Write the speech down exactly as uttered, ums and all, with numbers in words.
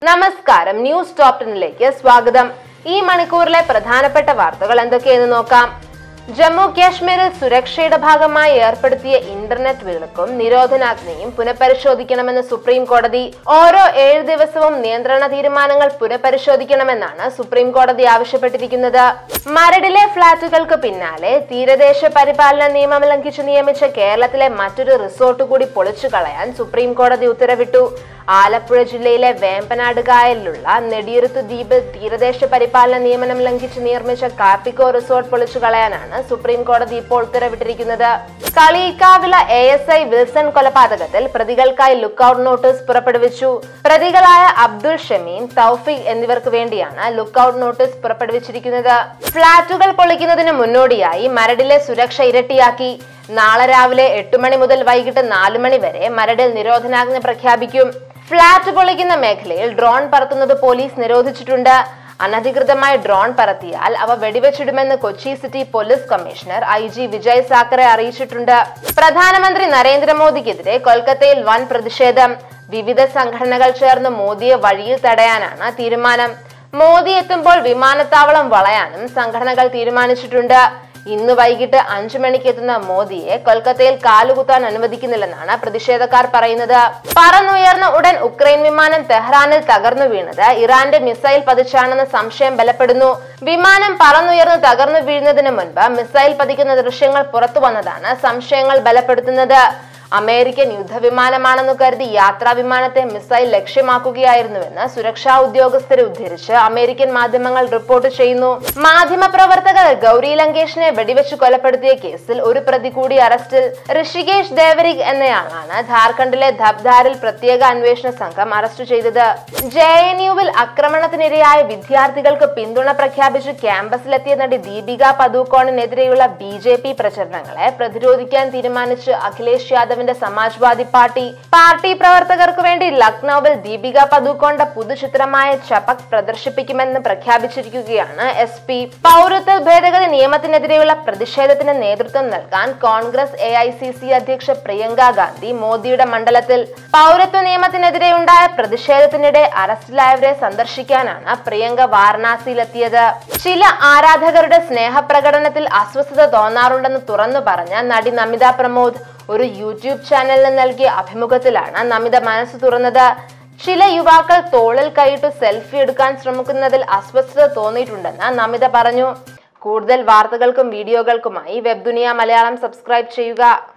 നമസ്കാരം, news top ടെന്നിലേക്ക് സ്വാഗതം. ഈ മണിക്കൂറിലെ പ്രധാനപ്പെട്ട വാർത്തകൾ എന്തൊക്കെയെന്ന് നോക്കാം. ജമ്മു കാശ്മീരിൽ സുരക്ഷയുടെ ഭാഗമായി ഏർപ്പെടുത്തിയ ഇന്റർനെറ്റ് വിലക്കും നിരോധനാജ്ഞയും പുനഃപരിശോധിക്കണമെന്ന് സുപ്രീം കോടതി. ഓരോ ഏഴ് ദിവസവും നിയന്ത്രണ തീരുമാനങ്ങൾ പുനഃപരിശോധിക്കണമെന്നാണ് സുപ്രീം കോടതി ആവശ്യപ്പെട്ടിരിക്കുന്നത്. മരടിലെ ഫ്ളാറ്റുകൾക്ക് പിന്നാലെ തീരദേശ പരിപാലന നിയമം ലംഘിച്ച് നിയമിച്ച കേരളത്തിലെ മറ്റൊരു റിസോർട്ട് കൂടി പൊളിച്ചു കളയാൻ സുപ്രീം കോടതി ഉത്തരവിട്ടു. ആലപ്പുഴ ജില്ലയിലെ വേമ്പനാട് കായലിലുള്ള നെടിയുരുത്ത് ദ്വീപിൽ തീരദേശ പരിപാലന നിയമനം ലംഘിച്ച് നിർമ്മിച്ച കാർട്ടിക്കോ റിസോർട്ട് പൊളിച്ചു കളയാനാണ് സുപ്രീം കോടതി ഇപ്പോൾ ഉത്തരവിട്ടിരിക്കുന്നത്. Kaliyikkavila A S I Wilson കൊലപാതകത്തിൽ പ്രതികൾക്കായി ലുക്കൌട്ട് നോട്ടീസ് പുറപ്പെടുവിച്ചു. പ്രതികളായ അബ്ദുൾ ഷമീം, തൗഫീഖ് എന്നിവർക്ക് വേണ്ടിയാണ് ലുക്കൌട്ട് നോട്ടീസ് പുറപ്പെടുവിച്ചിരിക്കുന്നത്. ഫ്ളാറ്റുകൾ പൊളിക്കുന്നതിന് മുന്നോടിയായി മരടിലെ സുരക്ഷ ഇരട്ടിയാക്കി. നാളെ രാവിലെ എട്ട് മണി മുതൽ വൈകിട്ട് നാലു മണി വരെ മരടിൽ നിരോധനാജ്ഞ പ്രഖ്യാപിക്കും. ഫ്ളാറ്റ് പൊളിക്കുന്ന മേഖലയിൽ ഡ്രോൺ പറത്തുന്നത് പോലീസ് നിരോധിച്ചിട്ടുണ്ട്. അനധികൃതമായി ഡ്രോൺ പറത്തിയാൽ അവ വെടിവെച്ചിടുമെന്ന് Kochi city police commissioner I G Vijay Sakhare അറിയിച്ചിട്ടുണ്ട്. പ്രധാനമന്ത്രി നരേന്ദ്രമോദിക്കെതിരെ കൊൽക്കത്തയിൽ വൻ പ്രതിഷേധം. വിവിധ സംഘടനകൾ ചേർന്ന് മോദിയെ വഴിയിൽ തടയാനാണ് തീരുമാനം. മോദി എത്തുമ്പോൾ വിമാനത്താവളം വളയാനും സംഘടനകൾ തീരുമാനിച്ചിട്ടുണ്ട്. ഇന്ന് വൈകിട്ട് അഞ്ചു മണിക്ക് എത്തുന്ന മോദിയെ കൊൽക്കത്തയിൽ കാലുകുത്താൻ അനുവദിക്കുന്നില്ലെന്നാണ് പ്രതിഷേധക്കാർ പറയുന്നത്. പറന്നുയർന്ന ഉടൻ ഉക്രൈൻ വിമാനം തെഹ്റാനിൽ തകർന്നു വീണത് ഇറാന്റെ മിസൈൽ പതിച്ചാണെന്ന സംശയം ബലപ്പെടുന്നു. വിമാനം പറന്നുയർന്ന് തകർന്നു വീഴുന്നതിന് മുൻപ് മിസൈൽ പതിക്കുന്ന ദൃശ്യങ്ങൾ പുറത്തു വന്നതാണ് സംശയങ്ങൾ ബലപ്പെടുത്തുന്നത്. അമേരിക്കൻ യുദ്ധവിമാനമാണെന്ന് കരുതി യാത്രാ വിമാനത്തെ മിസൈൽ ലക്ഷ്യമാക്കുകയായിരുന്നുവെന്ന് സുരക്ഷാ ഉദ്യോഗസ്ഥരെ ഉദ്ധരിച്ച് അമേരിക്കൻ മാധ്യമങ്ങൾ റിപ്പോർട്ട് ചെയ്യുന്നു. മാധ്യമപ്രവർത്തകർ ഗൗരി ലങ്കേഷിനെ വെടിവെച്ച് കൊലപ്പെടുത്തിയ കേസിൽ ഒരു പ്രതി കൂടി അറസ്റ്റിൽ. ഋഷികേഷ് ദേവരിക് എന്നയാളാണ് ഝാർഖണ്ഡിലെ ധബ്ദാരിൽ പ്രത്യേക അന്വേഷണ സംഘം അറസ്റ്റ് ചെയ്തത്. ജെ എൻ യുവിൽ ആക്രമണത്തിനിരയായ വിദ്യാർത്ഥികൾക്ക് പിന്തുണ പ്രഖ്യാപിച്ച് ക്യാമ്പസിലെത്തിയ നടി ദീപിക പദുക്കോണിനെതിരെയുള്ള ബി ജെ പി പ്രചരണങ്ങളെ പ്രതിരോധിക്കാൻ തീരുമാനിച്ച് അഖിലേഷ് യാദവ് സമാജ്വാദി പാർട്ടി പാർട്ടി പ്രവർത്തകർക്ക് വേണ്ടി ലക്നൌവിൽ ദീപിക പദുക്കോണിന്റെ പുതുചിത്രമായ ചപക് പ്രദർശിപ്പിക്കുമെന്ന് പ്രഖ്യാപിച്ചിരിക്കുകയാണ് എസ് പി. പൗരത്വ ഭേദഗതി നിയമത്തിനെതിരെയുള്ള പ്രതിഷേധത്തിന് നേതൃത്വം നൽകാൻ Congress A I C C അധ്യക്ഷ പ്രിയങ്ക ഗാന്ധി മോദിയുടെ മണ്ഡലത്തിൽ. പൗരത്വ നിയമത്തിനെതിരെ ഉണ്ടായ പ്രതിഷേധത്തിനിടെ അറസ്റ്റിലായവരെ സന്ദർശിക്കാനാണ് പ്രിയങ്ക വാരണാസിയിലെത്തിയത്. ചില ആരാധകരുടെ സ്നേഹപ്രകടനത്തിൽ അസ്വസ്ഥത തോന്നാറുണ്ടെന്ന് തുറന്നു പറഞ്ഞ നടി നമിത പ്രമോദ് ഒരു യൂട്യൂബ് ചാനലിന് നൽകിയ അഭിമുഖത്തിലാണ് നമിത മനസ്സ് തുറന്നത്. ചില യുവാക്കൾ തോളിൽ കൈയിട്ട് സെൽഫി എടുക്കാൻ ശ്രമിക്കുന്നതിൽ അസ്വസ്ഥത തോന്നിയിട്ടുണ്ടെന്ന് നമിത പറഞ്ഞു. കൂടുതൽ വാർത്തകൾക്കും വീഡിയോകൾക്കുമായി വെബ് ദുനിയ മലയാളം സബ്സ്ക്രൈബ് ചെയ്യുക.